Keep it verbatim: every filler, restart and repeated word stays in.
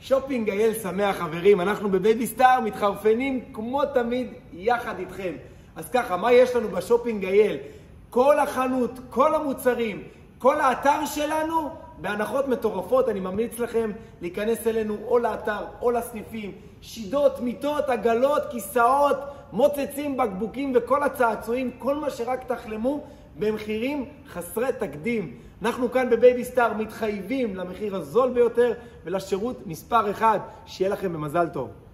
שופינג אייל שמח חברים, אנחנו בבייבי סטאר מתחרפנים כמו תמיד יחד איתכם. אז ככה, מה יש לנו בשופינג אייל? כל החנות, כל המוצרים, כל האתר שלנו בהנחות מטורפות. אני ממליץ לכם להיכנס אלינו או לאתר או לסניפים. שידות, מיטות, עגלות, כיסאות, מוצצים, בקבוקים וכל הצעצועים, כל מה שרק תחלמו במחירים חסרי תקדים. אנחנו כאן בבייבי סטאר מתחייבים למחיר הזול ביותר ולשירות מספר אחד. שיהיה לכם במזל טוב.